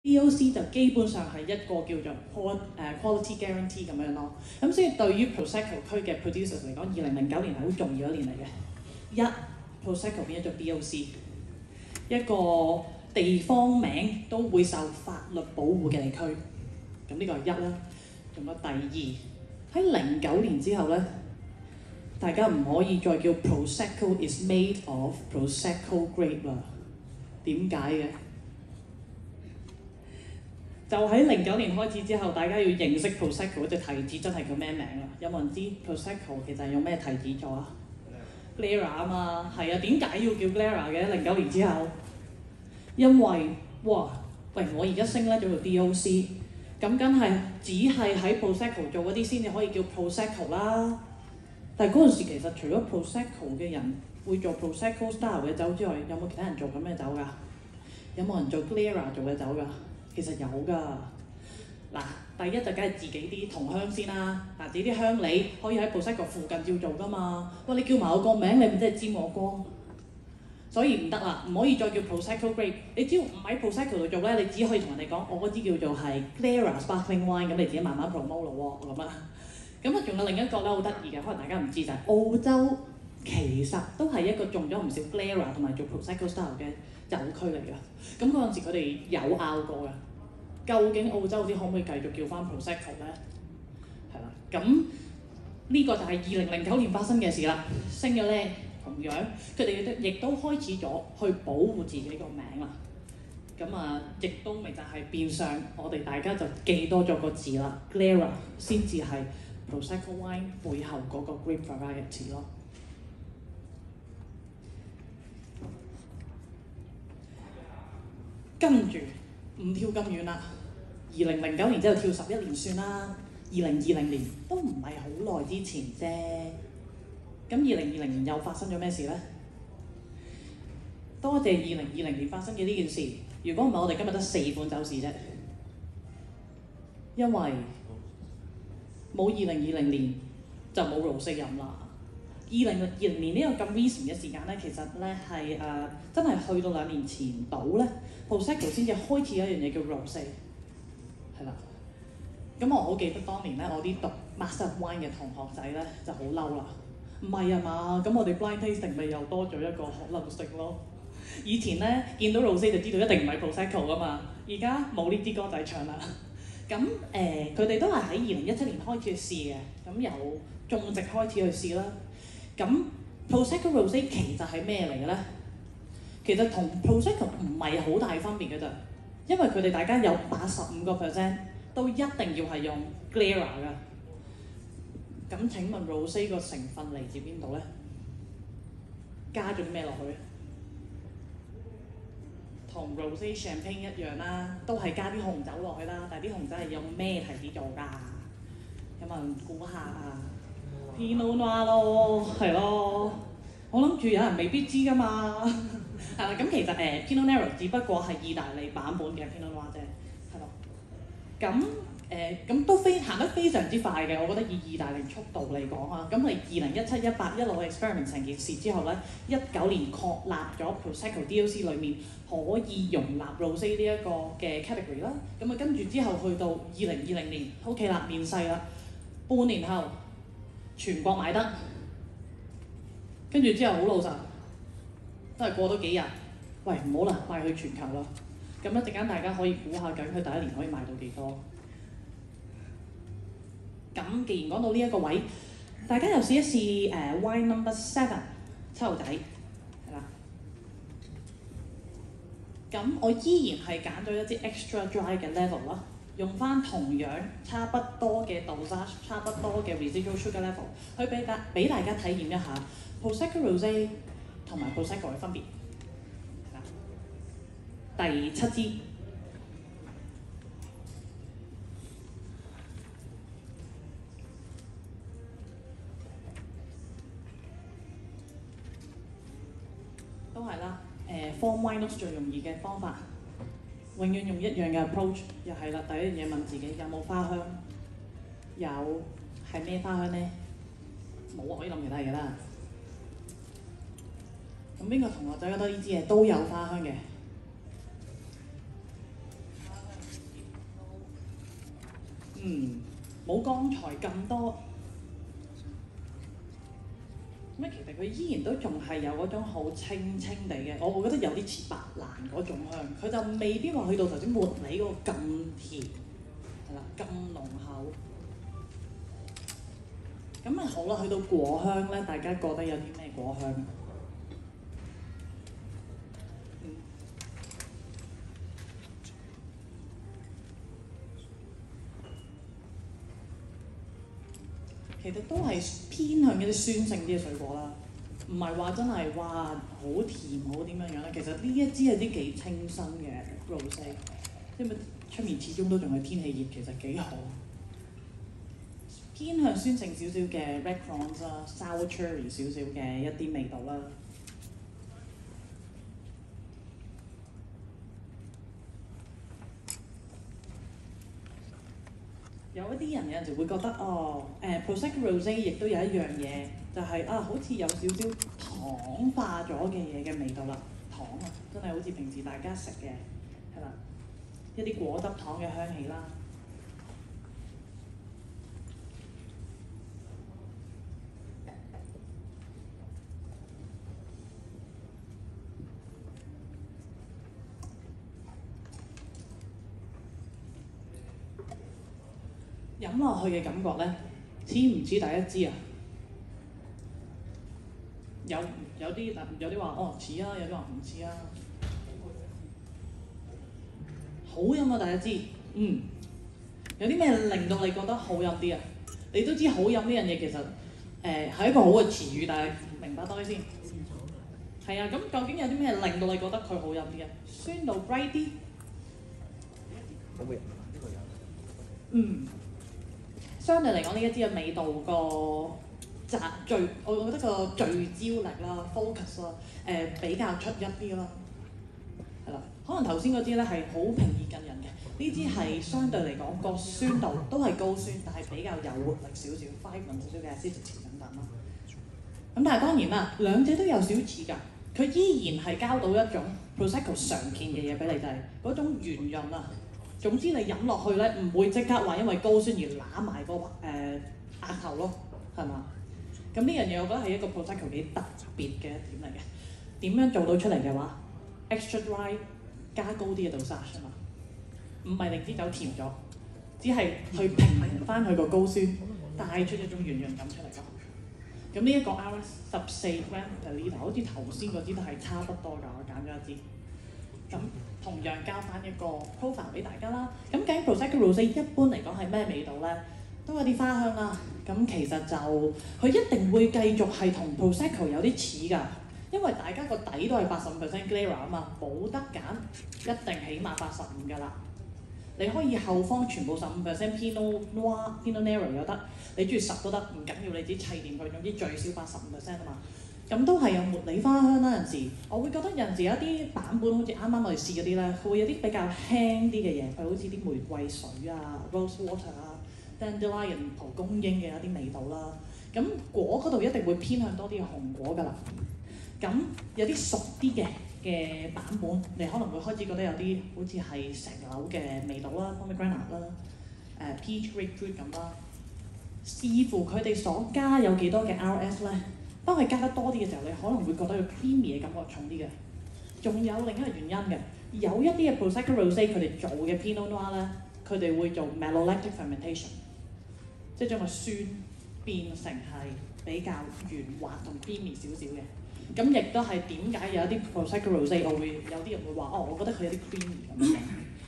DOC 就基本上係一個叫做quality guarantee 咁樣咯。咁所以對於 Prosecco 區嘅 producers 嚟講，2009年係好重要一年嚟嘅。Prosecco 變咗做 DOC， 一個地方名都會受法律保護嘅地區。咁呢個係一啦。仲有第二，喺09年之後咧，大家唔可以再叫 Prosecco is made of Prosecco grape 啦。點解嘅？就喺09年開始之後，大家要認識 Prosecco 嗰隻提子真係叫咩名啦？有冇人知 Prosecco 其實係用咩提子做啊？Glera 啊嘛，係啊，點解要叫 Glera 嘅？09年之後，因為我而家升咧咗做 DOC， 咁梗係只係喺 Prosecco 做嗰啲先至可以叫 Prosecco 啦。但係嗰陣時其實除咗 Prosecco 嘅人會做 Prosecco style 嘅酒之外，有冇其他人做咁嘅酒㗎？有冇人做 Glera 做嘅酒㗎？其實有㗎。嗱，第一就梗係自己啲同鄉先啦。嗱，自己啲鄉里可以喺 Prosecco 附近照做㗎嘛。喂，你叫埋我個名，你咪真係沾我光。所以唔得啦，唔可以再叫 Prosecco grape。你只要唔喺 Prosecco 度做咧，你只可以同人哋講，我嗰支叫做係 Glera Sparkling Wine， 咁你自己慢慢 promote 咯喎，咁啊。咁啊，仲有另一個咧好得意嘅，可能大家唔知就係澳洲其實都係一個種咗唔少 Glera 同埋做 Prosecco style 嘅酒區嚟㗎。咁嗰陣時佢哋有拗過㗎，究竟澳洲啲可唔可以繼續叫翻 Prosecco 咧？係啦，咁呢個就係2009年發生嘅事啦。升咗咧，同樣佢哋亦都開始咗去保護自己個名啦。咁啊，亦都咪就係變相我哋大家就記多咗個字啦 ，Glera 先至係 Prosecco wine 背後嗰個 grape variety 咯。跟住唔跳咁遠啦，2009年之後跳11年算啦，2020年都唔係好耐之前啫。咁2020年又發生咗咩事咧？多謝2020年發生嘅呢件事。如果唔係，我哋今日得4款酒試啫，因為冇2020年就冇 Rosé 飲啦。2020年呢個咁 recent 嘅時間咧，其實咧係真係去到2年前到咧 ，Prosecco 先至開始有一樣嘢叫 Rosé， 係啦。咁我好記得當年咧，我啲讀 Master of Wine 嘅同學仔咧就好嬲啦，唔係啊嘛，咁我哋 blind tasting 咪又多咗一個可能性咯。以前咧見到 Rosé 就知道一定唔係 Prosecco 噶嘛，而家冇呢支歌仔唱啦。咁佢哋都係喺2017年開始去試嘅，咁由種植開始去試啦。咁 Prosecco Rosé 其實係咩嚟嘅咧？其實同 Prosecco 唔係好大分別嘅咋，因為佢哋大家有85% 都一定要係用 Glera 㗎。咁請問 Rosé 個成分嚟自邊度咧？加咗啲咩落去？同 Rosé Champagne 一樣啦，都係加啲紅酒落去啦。但係啲紅酒係用咩提子做㗎？有冇人估下啊？Pinot Noir 咯，係咯。我諗住有人未必知㗎嘛。係啦，咁其實Pinot Noir 只不過係意大利版本嘅 Pinot Noir 啫，係咯。咁都行得非常之快嘅，我覺得以意大利速度嚟講啊，咁係2017-18一路 experiment 成件事之後咧，19年確立咗 Prosecco DOC 裏面可以容納 Rosé 呢一個嘅 category 啦。咁啊跟住之後去到2020年 OK 啦，面世啦，半年後全國買得，跟住之後好老實，都係過多幾日，喂唔好啦，賣去全球啦。咁一陣間大家可以估下究竟佢第一年可以賣到幾多？咁既然講到呢一個位，大家又試一試Wine Number 7七號仔，係啦。咁我依然係揀咗一支 extra dry 嘅 level 啦，用翻同樣差不多嘅 dosage、差不多嘅 residual sugar level， 去俾大家體驗一下 Prosecco Rosé 同埋 Prosecco 嘅分別。第7支。都係啦，form wine notes 最容易嘅方法，永遠用一樣嘅 approach， 又係啦。第一樣嘢問自己有冇花香，有係咩花香咧？冇可以諗其他嘢啦。咁邊個同學仔覺得呢支嘢都有花香嘅？ 冇剛才咁多。咁其實佢依然都仲係有嗰種好清清地嘅，我會覺得有啲似白蘭嗰種香，佢就未必話去到頭先茉莉嗰個咁甜，係啦，咁濃厚。咁好啦，去到果香咧，大家覺得有啲咩果香？其實都係偏向一啲酸性啲嘅水果啦，唔係話真係哇好甜好點樣樣咧。其實呢一支係啲幾清新嘅 rosé， 因為出面始終都仲係天氣熱，其實幾好。偏向酸性少少嘅 red currants 啦 ，sour cherry 少少嘅一啲味道啦。有一啲人有陣時會覺得Prosecco Rosé 亦都有一樣嘢，就係好似有少少糖化咗嘅嘢嘅味道啦。糖啊，真係好似平時大家食嘅係啦，一啲果汁糖嘅香氣啦。飲落去嘅感覺咧，似唔似第一支啊？有啲話似啊，有啲話唔似啊。好飲啊第一支，有啲咩令到你覺得好飲啲啊？你都知好飲呢樣嘢其實係一個好嘅詞語，但係明白多啲先。係啊，咁究竟有啲咩令到你覺得佢好飲啲啊？酸度 bright 啲。 好味，呢個有。 相對嚟講，呢一支嘅味道個我覺得個聚焦力啦、focus 啦，比較出一啲啦，係啦。可能頭先嗰支咧係好平易近人嘅，呢支係相對嚟講個酸度都係高酸，但係比較有活力少少、vibrant 少少嘅 acidity 等等啦。咁但係當然啦，兩者都有少似㗎，佢依然係交到一種 Prosecco 常見嘅嘢俾你，就係嗰種圓潤啊。總之你飲落去咧，唔會即刻話因為高酸而揦埋個額頭咯，係嘛？咁呢樣嘢我覺得係一個 Prosecco 幾特別嘅一點嚟嘅。點樣做到出嚟嘅話 ，extra dry 加高啲嘅 dosage 啊嘛，唔係令支酒甜咗，只係去平衡翻佢個高酸，帶出一種圓潤感出嚟咯。咁呢一個 RS 14 gram per litre，好似頭先嗰支都係差不多㗎，我揀咗一支。咁同樣交翻一個 profile 俾大家啦。咁究竟 Prosecco Rosé 一般嚟講係咩味道咧？都有啲花香啦。咁其實就佢一定會繼續係同 Prosecco 有啲似㗎，因為大家個底都係85% Glera 啊嘛，冇得揀，一定起碼85㗎啦。你可以後方全部15% Pinot Noir、Pinot Nero 有得，你中意10都得，唔緊要，你自己砌掂佢，總之最少85%啊嘛。咁都係有茉莉花香啦，有陣時我會覺得有陣時有啲版本好似啱啱我哋試嗰啲咧，佢會有啲比較輕啲嘅嘢，佢好似啲玫瑰水啊、rose water 啊、dandelion 蒲公英嘅一啲味道啦。咁果嗰度一定會偏向多啲嘅紅果㗎啦。咁有啲熟啲嘅版本，你可能會開始覺得有啲好似係石榴嘅味道啦 ，pomegranate 啦、peach grapefruit 咁啦。視乎佢哋所加有幾多嘅 RS 咧。當佢加得多啲嘅時候，你可能會覺得佢 creamy 嘅感覺重啲嘅。仲有另一個原因嘅，有一啲嘅 Prosecco Rosé 佢哋做嘅 Pinot Noir 咧，佢哋會做 malolactic fermentation， 即係將個酸變成係比較圓滑同 creamy 少少嘅。咁亦都係點解有一啲 Prosecco Rosé 有啲人會話我覺得佢有啲 creamy 咁樣。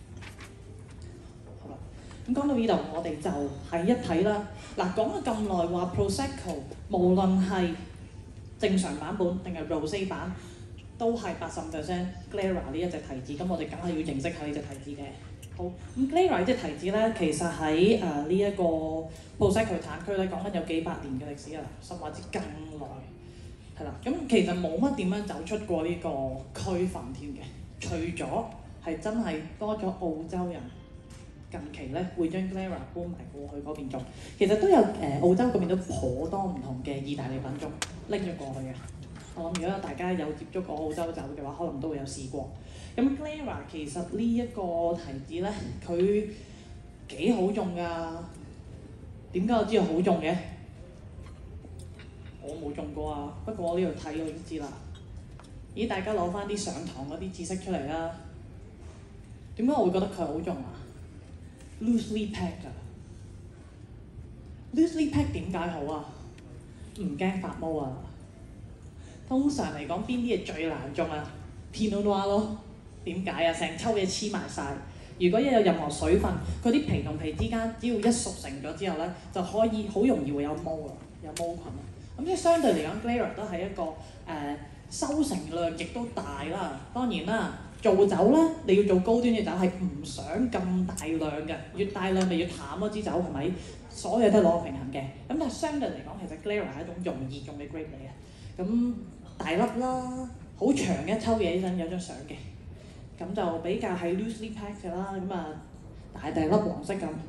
好啦，咁講到呢度，我哋就係一睇啦。嗱，講咗咁耐話 Prosecco， 無論係正常版本定係 Rosé 版都係85% Glera 呢一隻提子，咁我哋梗係要認識下呢隻提子嘅。好，咁 Glera 呢隻提子咧，其實喺呢一個 Prosecco 產區咧，講緊有幾百年嘅歷史啊，甚至更耐，係啦。咁其實冇乜點樣走出過呢個區份添嘅，除咗係真係多咗澳洲人。近期咧會將 Glera 搬埋過去嗰邊種，其實都有澳洲嗰邊都頗多唔同嘅意大利品種拎咗過去嘅。我諗如果大家有接觸過澳洲酒嘅話，可能都會有試過。咁 Glera 其實呢一個提子咧，佢幾好種㗎。點解我知道好種嘅？我冇種過啊，不過我呢度睇我已經知啦。咦，大家攞翻啲上堂嗰啲知識出嚟啦。點解我會覺得佢好種啊 ？loosely packed 啊 ，loosely packed 點解好啊？唔驚發毛啊！通常嚟講，邊啲嘢最難種啊 ？Pinot Noir 咯。點解啊？成抽嘢黐埋晒。如果一有任何水分，佢啲皮同皮之間，只要一熟成咗之後咧，就可以好容易會有毛啊，有毛菌啊。咁即係相對嚟講 Glera 都係一個收成量亦都大啦。當然啦，做酒咧，你要做高端嘅酒係唔想咁大量嘅，越大量咪越淡嗰支酒係咪？所有都係攞個平衡嘅。咁但係相對嚟講，其實 Glera 係一種容易種嘅 grape 嚟嘅。咁大粒啦，好長一抽嘢呢陣有張相嘅。咁就比較係 loosely packed 嘅啦，咁啊大粒黃色咁。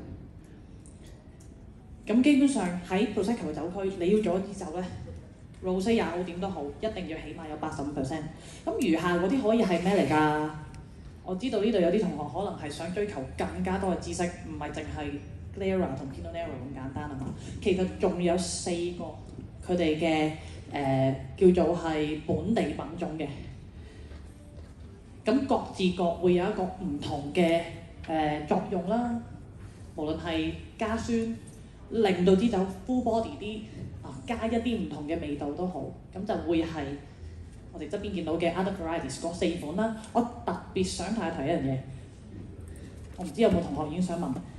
咁基本上喺 Prosecco 酒區，你要做一支酒咧 ，Rosé 也好點都好，一定要起碼有85%。咁餘下嗰啲可以係咩嚟㗎？我知道呢度有啲同學可能係想追求更加多嘅知識，唔係淨係 Glera 同 Pinot Noir 咁簡單啊嘛。其實仲有4個佢哋嘅叫做係本地品種嘅。咁各自各會有一個唔同嘅作用啦，無論係加酸，令到支酒 full body 啲，加一啲唔同嘅味道都好，咁就會係我哋側邊見到嘅 other varieties 嗰4款啦。我特別想提一樣嘢，我唔知有冇同學已經想問。